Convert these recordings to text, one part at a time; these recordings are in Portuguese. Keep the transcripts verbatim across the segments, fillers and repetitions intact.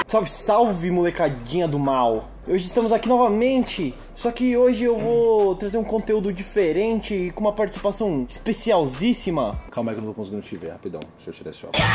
Salve, salve, molecadinha do mal. Hoje estamos aqui novamente, só que hoje eu vou trazer um conteúdo diferente e com uma participação especialzíssima. Calma aí que eu não tô conseguindo te ver, rapidão. Deixa eu tirar esse óculos.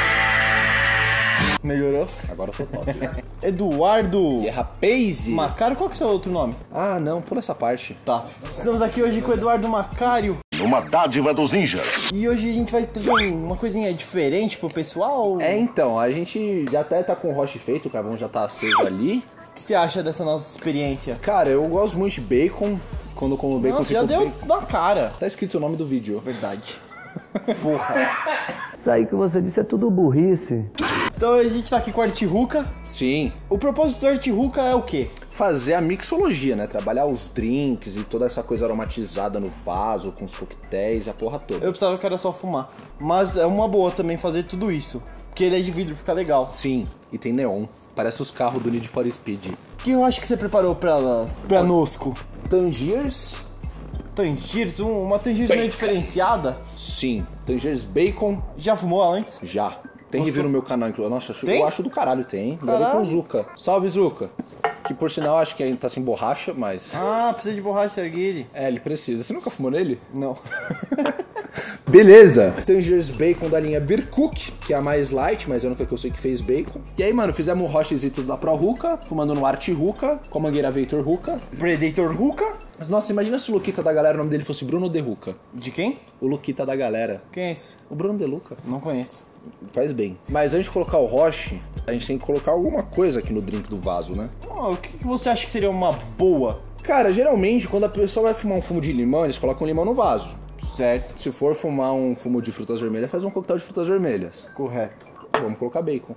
Melhorou? Agora eu tô top. Eduardo E é rapaz? Macário, qual que é o seu outro nome? Ah, não, pula essa parte. Tá. Estamos aqui hoje com o Eduardo Macário. Uma dádiva dos ninjas. E hoje a gente vai trazer uma coisinha diferente pro pessoal. É, então, a gente já até tá com o roche feito, o carvão já tá aceso ali. O que você acha dessa nossa experiência? Cara, eu gosto muito de bacon. Quando eu como bacon, Nossa, já deu bacon. na cara. Tá escrito o nome do vídeo. Verdade. Porra. Isso aí que você disse é tudo burrice. Então a gente tá aqui com a Artihuca. Sim. O propósito da Artihuca é o quê? Fazer a mixologia, né? Trabalhar os drinks e toda essa coisa aromatizada no vaso, com os coquetéis e a porra toda. Eu pensava que era só fumar. Mas é uma boa também fazer tudo isso. Porque ele é de vidro, fica legal. Sim, e tem neon. Parece os carros do Need for Speed. O que eu acho que você preparou pra, pra Nosco? Tangiers. Tangiers? Um- Uma Tangiers meio diferenciada? Sim. Tangiers bacon. Já fumou ela antes? Já. Tem review no meu canal, inclusive. Nossa, acho- Tem? eu acho do caralho, tem. Ainda bem Caralho. com o Zuka. Salve, Zuka. Que por sinal acho que ainda tá sem borracha, mas... Ah, precisa de borracha erguile. É, ele precisa. Você nunca fumou nele? Não. Beleza. Tangiers bacon da linha Bircook, que é a mais light, mas é a única que eu sei que fez bacon. E aí, mano, fizemos rochezitos da Pro Ruka, fumando no Art Ruka, com a mangueira Vector Ruka. Predator Ruka? Mas, nossa, imagina se o Luquita da galera, o nome dele fosse Bruno De Ruka. De quem? O Luquita da galera. Quem é esse? O Bruno De Luca. Não conheço. Faz bem. Mas antes de colocar o roche, a gente tem que colocar alguma coisa aqui no drink do vaso, né? Ah, o que, que você acha que seria uma boa? Cara, geralmente, quando a pessoa vai fumar um fumo de limão, eles colocam limão no vaso. Certo. Se for fumar um fumo de frutas vermelhas, faz um coquetel de frutas vermelhas. Correto. Vamos colocar bacon.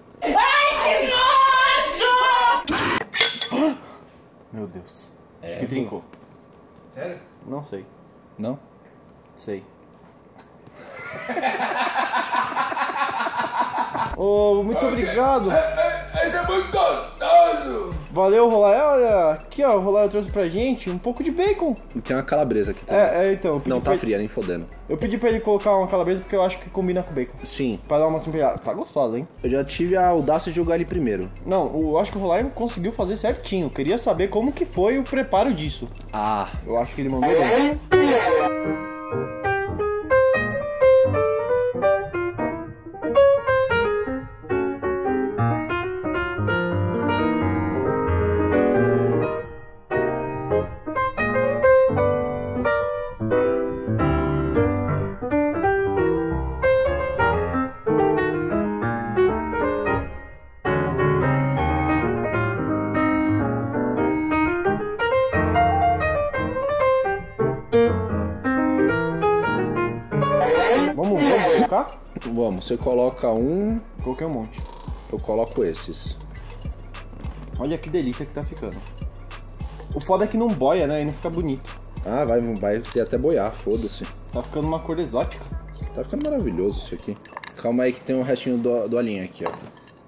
Meu Deus. É, Acho que trincou. Sério? Não sei. Não? Sei. Ô, muito obrigado. Esse é muito gostoso! Valeu, Rolai. Olha, aqui ó, o Rolai trouxe pra gente um pouco de bacon. E tem uma calabresa aqui também. É, é então, eu pedi, Não, pra tá ele, fria, nem fodendo. eu pedi pra ele colocar uma calabresa porque eu acho que combina com bacon. Sim. Pra dar uma temperada. Tá gostosa, hein? Eu já tive a audácia de jogar ele primeiro. Não, eu acho que o Rolai conseguiu fazer certinho. Eu queria saber como que foi o preparo disso. Ah, Eu acho que ele mandou bem. Vamos, vamos colocar? vamos. Você coloca um, Coloquei um monte. eu coloco esses. Olha que delícia que tá ficando. O foda é que não boia, né? E não fica bonito. Ah, vai, vai ter até boiar, foda-se. Tá ficando uma cor exótica. Tá ficando maravilhoso isso aqui. Calma aí que tem um restinho do, do alinho aqui, ó.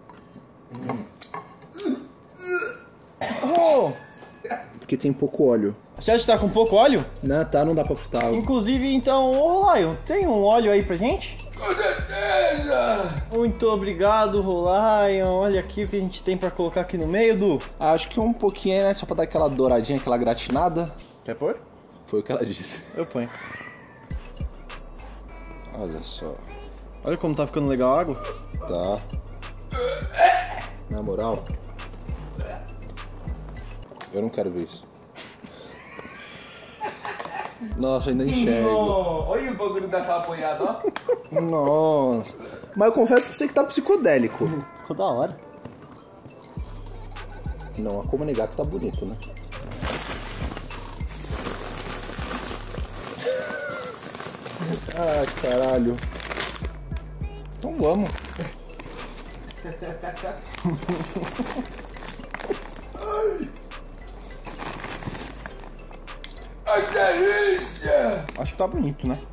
Oh! Porque tem pouco óleo. Já está com pouco óleo? Não, tá, não dá pra fritar. Inclusive, então, ô Lion, tem um óleo aí pra gente? Com certeza! Muito obrigado, Lion. Olha aqui o que a gente tem pra colocar aqui no meio, Du. Ah, acho que um pouquinho, né? Só pra dar aquela douradinha, aquela gratinada. Quer pôr? Foi o que ela disse. Eu ponho. Olha só. Olha como tá ficando legal a água. Tá. Na moral. Eu não quero ver isso. Nossa, ainda enxergo. Oh, olha o bagulho daquela apoiada, ó. Nossa. Mas eu confesso pra você que tá psicodélico. Ficou da hora. Não, há como negar que tá bonito, né? Ai, caralho. Então vamos. Ai, que delícia! Acho que tá bonito, né?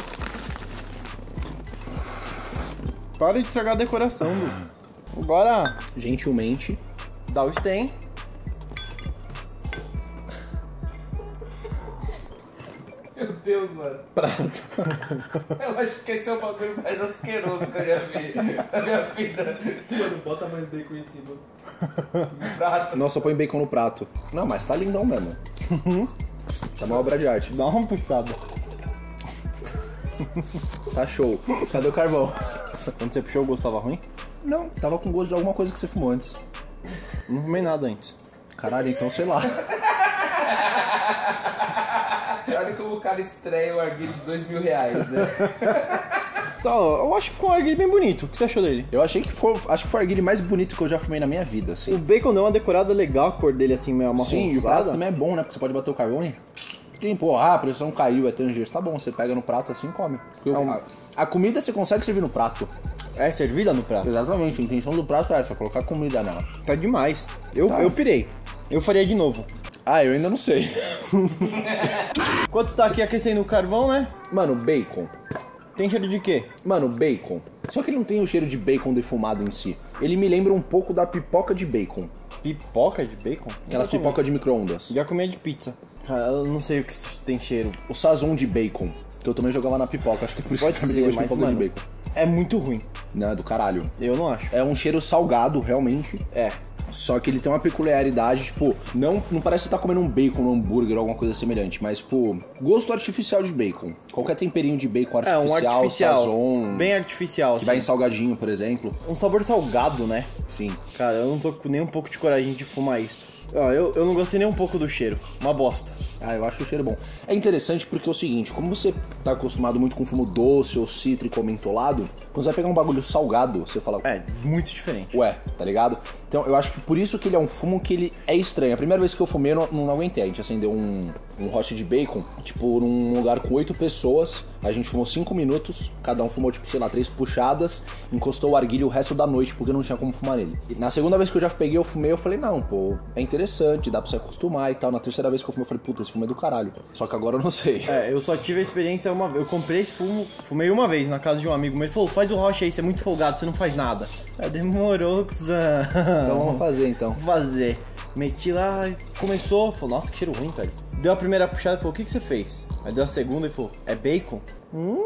Para de estragar a decoração, Du. Agora, Gentilmente. dá o stem. Meu Deus Deus, mano. Prato. Eu acho que esse é o bagulho mais asqueroso que eu já vi na minha vida. Mano, bota mais bacon em cima. Prato. Nossa, põe bacon no prato. Não, mas tá lindão mesmo. Tá uma obra de arte. Dá uma puxada. Tá show. Cadê o carvão? Quando você puxou, o gosto tava ruim? Não, tava com gosto de alguma coisa que você fumou antes. Não fumei nada antes. Caralho, então sei lá. Olha como o cara estreia o arguilho de dois mil reais, né? Tá, eu acho que ficou um arguilho bem bonito. O que você achou dele? Eu achei que foi, acho que foi o arguilho mais bonito que eu já fumei na minha vida, assim. O bacon deu uma decorada legal, a cor dele assim, meio marrom. Sim, e o prato também é bom, né? Porque você pode bater o carvão e... Sim, pô, ah, a pressão caiu, é tangerina. Tá bom, você pega no prato assim e come. Porque um- a, a comida você consegue servir no prato. É servida no prato. Exatamente, a intenção do prato é essa, colocar comida nela. Tá demais. Eu, Tá. eu pirei. Eu faria de novo. Ah, eu ainda não sei. Enquanto tá aqui aquecendo o carvão, né? Mano, bacon. Tem cheiro de quê? Mano, bacon. Só que ele não tem o cheiro de bacon defumado em si. Ele me lembra um pouco da pipoca de bacon. Pipoca de bacon? Aquela Já comi. pipoca de micro-ondas. Já comia de pizza. Cara, eu não sei o que tem cheiro. O sazon de bacon. Que eu também jogava na pipoca, acho que é por isso Pode que eu me ser, lembro de mas, pipoca mano, de bacon. é muito ruim. Não, é do caralho. Eu não acho. É um cheiro salgado, realmente. É. Só que ele tem uma peculiaridade, tipo, não, não parece que você tá comendo um bacon no hambúrguer ou alguma coisa semelhante, mas, tipo, gosto artificial de bacon. Qualquer temperinho de bacon É, artificial, um artificial. sazon, Bem artificial, que assim. vai em salgadinho, por exemplo. Um sabor salgado, né? Sim. Cara, eu não tô com nem um pouco de coragem de fumar isso. Ó, eu, eu não gostei nem um pouco do cheiro. Uma bosta. Ah, eu acho o cheiro bom. É interessante porque é o seguinte, como você tá acostumado muito com fumo doce ou cítrico ou mentolado, quando você vai pegar um bagulho salgado, você fala, É, muito diferente. ué, tá ligado? Então eu acho que por isso que ele é um fumo que ele é estranho. A primeira vez que eu fumei, eu não, não aguentei. A gente acendeu um, um roche de bacon, tipo, num lugar com oito pessoas. A gente fumou cinco minutos, cada um fumou, tipo, sei lá, três puxadas, encostou o arguilho o resto da noite, porque não tinha como fumar nele. E na segunda vez que eu já peguei, eu fumei, eu falei, não, pô, é interessante, dá pra se acostumar e tal. Na terceira vez que eu fumei, eu falei, puta, esse fumo é do caralho. Só que agora eu não sei. É, eu só tive a experiência uma vez. Eu comprei esse fumo, fumei uma vez na casa de um amigo meu. Ele falou, faz o rocha aí, você é muito folgado, você não faz nada. Aí demorou, cuzão. Então vamos fazer, então. Vou fazer. Meti lá e começou. Falou, nossa, que cheiro ruim, velho. Deu a primeira puxada e falou, o que, que você fez? Aí deu a segunda e falou, é bacon? Hum.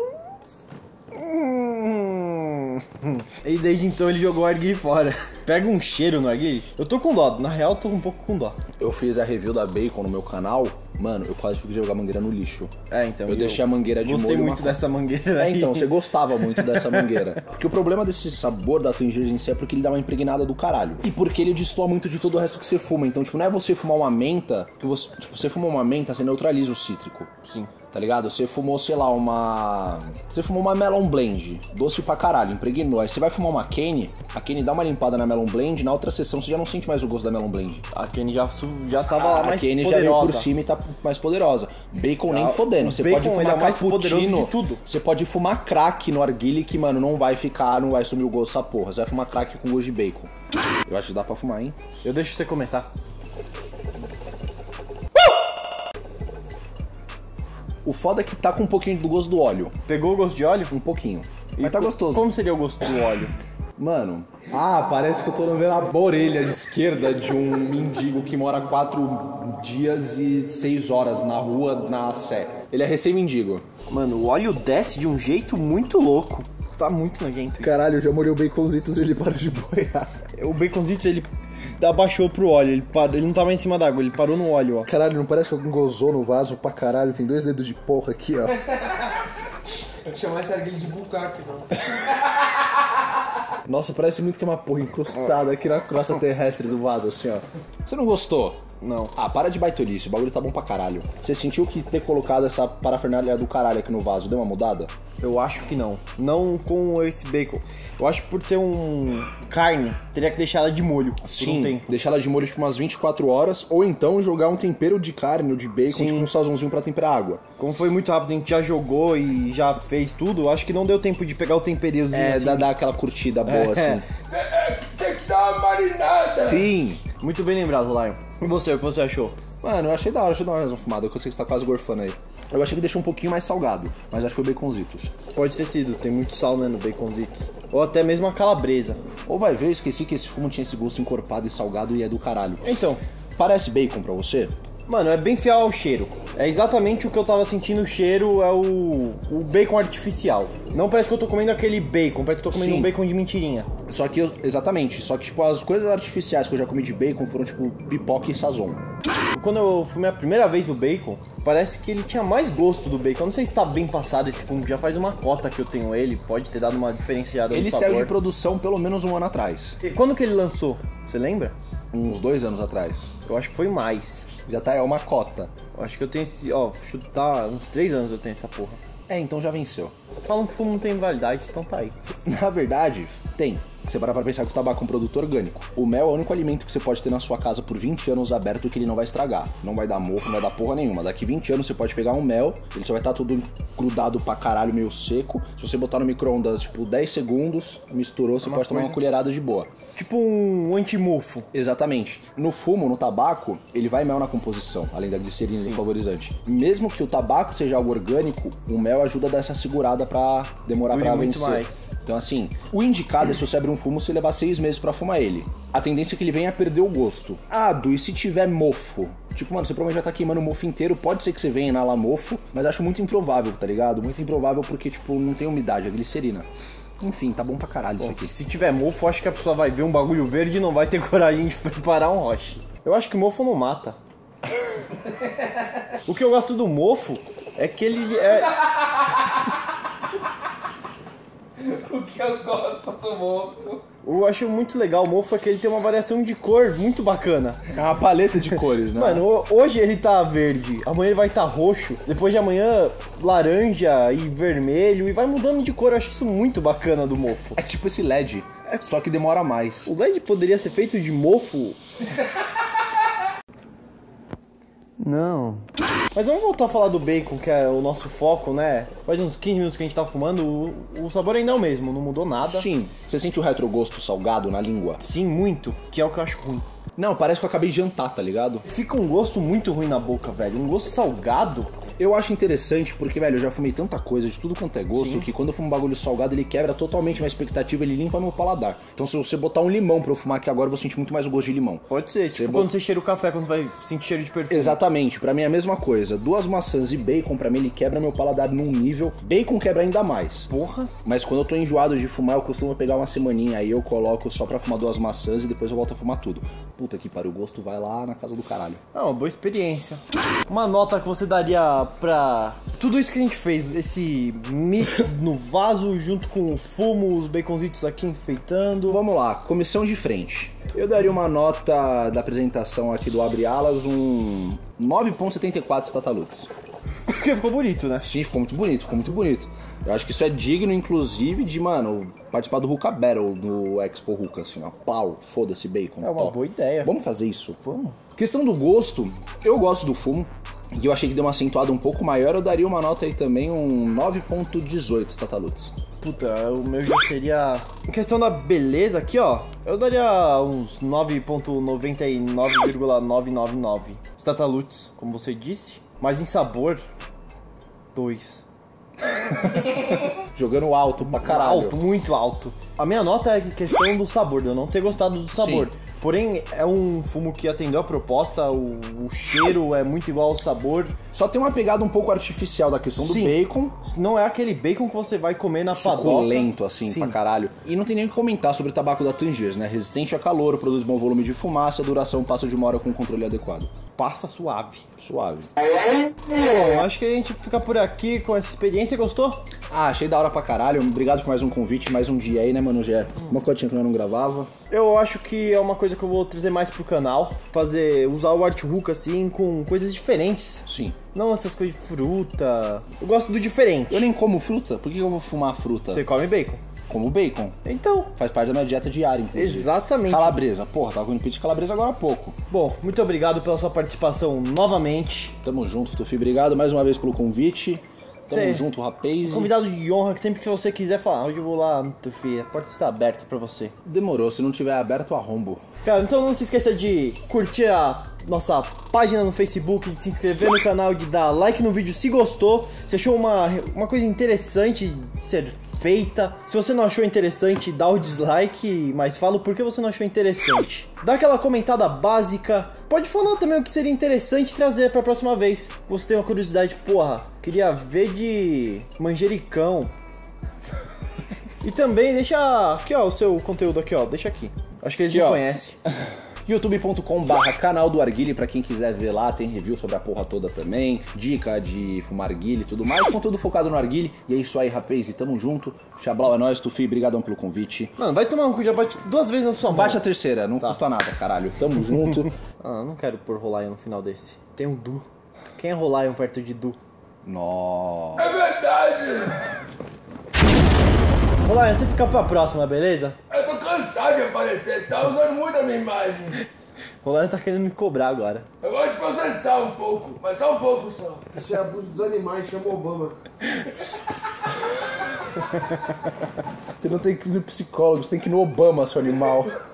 Hum. E desde então ele jogou o arguilho fora. Pega um cheiro no arguilho. Eu tô com dó, na real eu tô um pouco com dó. Eu fiz a review da Bacon no meu canal, mano, eu quase tive que jogar a mangueira no lixo. É, então. Eu deixei a mangueira de Gostei molho muito uma- dessa mangueira É, aí. então, você gostava muito dessa mangueira. Porque o problema desse sabor da tangerina em si é porque ele dá uma impregnada do caralho. E porque ele destoa muito de todo o resto que você fuma. Então, tipo, não é você fumar uma menta, que você, tipo, você fuma uma menta, você neutraliza o cítrico. Sim. Tá ligado? Você fumou, sei lá, uma... Você fumou uma Melon Blend, doce pra caralho, impregnou. Aí você vai fumar uma Kenny, a Kenny dá uma limpada na Melon Blend, na outra sessão você já não sente mais o gosto da Melon Blend. A Kenny já, su- já tava lá A mais Kenny já veio poderosa. por cima e tá mais poderosa. Bacon nem Ah, fodendo. o Você bacon, pode ele fumar é mais poderoso cappuccino. de tudo. Você pode fumar crack no arguile que, mano, não vai ficar, não vai sumir o gosto dessa porra. Você vai fumar crack com gosto de bacon. Eu acho que dá pra fumar, hein? Eu deixo você começar. O foda é que tá com um pouquinho do gosto do óleo. Pegou o gosto de óleo? Um pouquinho. E Mas tá co- gostoso. Como seria o gosto do óleo? Mano, ah, parece que eu tô vendo a orelha esquerda de um mendigo que mora quatro dias e seis horas na rua, na Sé. Ele é recém-mendigo. Mano, o óleo desce de um jeito muito louco. Tá muito nojento isso. Caralho, eu já molhei o baconzitos e ele parou de boiar. O baconzito, ele abaixou pro óleo. Ele, parou, ele não tava em cima d'água, ele parou no óleo, ó. Caralho, não parece que alguém gozou no vaso pra caralho? Tem dois dedos de porra aqui, ó. Chamar esse arguilho de bucaque, não. Nossa, parece muito que é uma porra encostada aqui na crosta terrestre do vaso, assim, ó. Você não gostou? Não. Ah, para de baitolice, o bagulho tá bom pra caralho. Você sentiu que ter colocado essa parafernália do caralho aqui no vaso deu uma mudada? Eu acho que não. Não com esse bacon. Eu acho que por ser um carne, teria que deixar ela de molho por um tempo. deixar ela de molho tipo umas vinte e quatro horas, ou então jogar um tempero de carne ou de bacon, Sim. tipo um sazonzinho pra temperar água. Como foi muito rápido, a gente já jogou e já fez tudo, eu acho que não deu tempo de pegar o temperinhozinho É, assim. dá, dá aquela curtida boa, É. assim. Tem que dar uma marinada. Sim! Muito bem lembrado, Lion. E você, o que você achou? Mano, eu achei da hora, deixa eu dar mais uma fumada, que eu sei que você tá quase gorfando aí. Eu achei que deixou um pouquinho mais salgado, mas acho que foi baconzitos. Pode ter sido, tem muito sal, né, no baconzito. Ou até mesmo a calabresa. Ou vai ver, eu esqueci que esse fumo tinha esse gosto encorpado e salgado e é do caralho. Então, Parece bacon pra você? Mano, é bem fiel ao cheiro. É exatamente o que eu tava sentindo, o cheiro é o, o bacon artificial. Não parece que eu tô comendo aquele bacon, parece que eu tô comendo Sim. um bacon de mentirinha. Só que, eu, exatamente, só que tipo, as coisas artificiais que eu já comi de bacon foram tipo pipoca e sazon. Quando eu fumei a primeira vez o bacon, parece que ele tinha mais gosto do bacon. Eu não sei se tá bem passado esse fumo, já faz uma cota que eu tenho ele, pode ter dado uma diferenciada ele no sabor. Ele saiu de produção pelo menos um ano atrás. E quando que ele lançou? Você lembra? Uns dois anos atrás. Eu acho que foi mais. Já tá, é uma cota. Eu acho que eu tenho esse, ó, chutar uns três anos eu tenho essa porra. É, então já venceu. Falam que fumo não tem validade, então tá aí. Na verdade, tem. Você para pra pensar que o tabaco é um produto orgânico. O mel é o único alimento que você pode ter na sua casa por vinte anos aberto que ele não vai estragar. Não vai dar mofo, não vai dar porra nenhuma. Daqui vinte anos você pode pegar um mel, ele só vai estar tudo grudado pra caralho, meio seco. Se você botar no micro-ondas, tipo, dez segundos, misturou, você uma pode tomar coisa... uma colherada de boa. Tipo um anti-mofo. Exatamente. No fumo, no tabaco, ele vai mel na composição, além da glicerina e do flavorizante. Mesmo que o tabaco seja algo orgânico, o mel ajuda a dar essa segurada pra demorar Dure pra muito vencer. mais. Então assim, o indicado é se você abrir um fumo, você levar seis meses pra fumar ele. A tendência é que ele venha a perder o gosto. Ah, Du, e se tiver mofo? Tipo, mano, você provavelmente vai estar queimando o mofo inteiro, pode ser que você venha inalar mofo, mas acho muito improvável, tá ligado? Muito improvável porque, tipo, não tem umidade, é glicerina. Enfim, tá bom pra caralho Bom, isso aqui. Se tiver mofo, acho que a pessoa vai ver um bagulho verde e não vai ter coragem de preparar um roche. Eu acho que mofo não mata. O que eu gosto do mofo é que ele é... O que eu gosto do mofo. Eu acho muito legal o mofo é que ele tem uma variação de cor muito bacana. É uma paleta de cores, né? Mano, hoje ele tá verde, amanhã ele vai estar tá roxo, depois de amanhã laranja e vermelho e vai mudando de cor. Eu acho isso muito bacana do mofo. É tipo esse L E D, só que demora mais. O L E D poderia ser feito de mofo? Não. Mas vamos voltar a falar do bacon, que é o nosso foco, né? Faz uns quinze minutos que a gente tá fumando, o, o sabor ainda é o mesmo, não mudou nada. Sim. Você sente o retrogosto salgado na língua? Sim, muito, que é o que eu acho ruim. Não, parece que eu acabei de jantar, tá ligado? Fica um gosto muito ruim na boca, velho. Um gosto salgado. Eu acho interessante porque, velho, eu já fumei tanta coisa de tudo quanto é gosto. Sim. Que quando eu fumo um bagulho salgado, ele quebra totalmente minha expectativa, ele limpa meu paladar. Então se você botar um limão pra eu fumar aqui agora, eu vou sentir muito mais o gosto de limão. Pode ser, tipo você quando bot... você cheira o café, quando você vai sentir cheiro de perfume. Exatamente, pra mim é a mesma coisa. Duas maçãs e bacon, pra mim ele quebra meu paladar num nível. Bacon quebra ainda mais. Porra. Mas quando eu tô enjoado de fumar, eu costumo pegar uma semaninha, aí eu coloco só pra fumar duas maçãs e depois eu volto a fumar tudo. Puta que pariu, o gosto vai lá na casa do caralho. É uma boa experiência. Uma nota que você daria pra... tudo isso que a gente fez, esse mix no vaso junto com o fumo, os baconzitos aqui enfeitando. Vamos lá, comissão de frente. Eu daria uma nota da apresentação aqui do Abre Alas, um nove vírgula setenta e quatro Statalux. Porque ficou bonito, né? Sim, ficou muito bonito, ficou muito bonito. Eu acho que isso é digno, inclusive, de, mano, participar do Hookah Battle no Expo Hookah, assim, ó. Pau, foda-se, bacon. É uma top. boa ideia. Vamos fazer isso? Vamos. Questão do gosto, eu gosto do fumo. E eu achei que deu uma acentuada um pouco maior, eu daria uma nota aí também, um nove vírgula dezoito Statalux. Puta, o meu já seria... Em questão da beleza aqui, ó, eu daria uns nove vírgula noventa e nove vírgula novecentos e noventa e nove Statalux, como você disse. Mas em sabor, dois. Jogando alto pra caralho. Alto, muito alto. A minha nota é questão do sabor, de eu não ter gostado do sabor. Sim. Porém, é um fumo que atendeu a proposta, o, o cheiro é muito igual ao sabor. Só tem uma pegada um pouco artificial da questão do Sim. bacon. Não é aquele bacon que você vai comer na padoca. Suculento, assim, Sim. pra caralho. E não tem nem o que comentar sobre o tabaco da Tangiers, né? Resistente a calor, produz bom volume de fumaça, a duração passa de uma hora com controle adequado. Passa suave. Suave. Bom, acho que a gente fica por aqui com essa experiência. Gostou? Ah, achei da hora pra caralho. Obrigado por mais um convite, mais um dia aí, né, mano? Já uma cotinha que nós não gravava. Eu acho que é uma coisa que eu vou trazer mais pro canal. Fazer, usar o Art Hookah assim, com coisas diferentes. Sim. Não essas coisas de fruta. Eu gosto do diferente. Eu nem como fruta. Por que eu vou fumar fruta? Você come bacon? Como bacon. Então. Faz parte da minha dieta diária, inclusive. Exatamente. Calabresa. Porra, tava comendo pizza de calabresa agora há pouco. Bom, muito obrigado pela sua participação novamente. Tamo junto, Tufi. Obrigado mais uma vez pelo convite. Tamo Cê... junto, rapaz. Convidado de honra, que sempre que você quiser falar, hoje eu vou lá, Tufi, a porta está aberta pra você. Demorou, se não tiver aberto, arrombo. Cara, então não se esqueça de curtir a nossa página no Facebook, de se inscrever no canal, de dar like no vídeo se gostou, se achou uma, uma coisa interessante de ser feita. Se você não achou interessante, dá o dislike, mas fala o porquê você não achou interessante. Dá aquela comentada básica. Pode falar também o que seria interessante trazer pra próxima vez. Você tem uma curiosidade, porra, queria ver de manjericão. E também deixa aqui, ó, o seu conteúdo aqui, ó, deixa aqui. Acho que eles Aqui, não ó. conhecem. youtube ponto com barra canal do Arguile, pra quem quiser ver lá, tem review sobre a porra toda também, dica de fumar arguile e tudo mais, conteúdo focado no arguile. E é isso aí, rapaz, e tamo junto. Xablau é nóis, Tufi, brigadão pelo convite. Mano, vai tomar um cu, já bate duas vezes na sua mão. Baixa a terceira, não Tá. custa nada, caralho. Tamo junto. Ah, eu não quero pôr Rolion no final desse. Tem um Du. Quem é Rolion perto de Du? Nossa. É verdade! Rolion, você fica pra próxima, beleza? Eu tô cansado de aparecer, você tá usando muito a minha imagem. Rolion tá querendo me cobrar agora. Eu gosto de processar um pouco, mas só um pouco só. Isso é abuso dos animais, chama Obama. Você não tem que ir no psicólogo, você tem que ir no Obama, seu animal.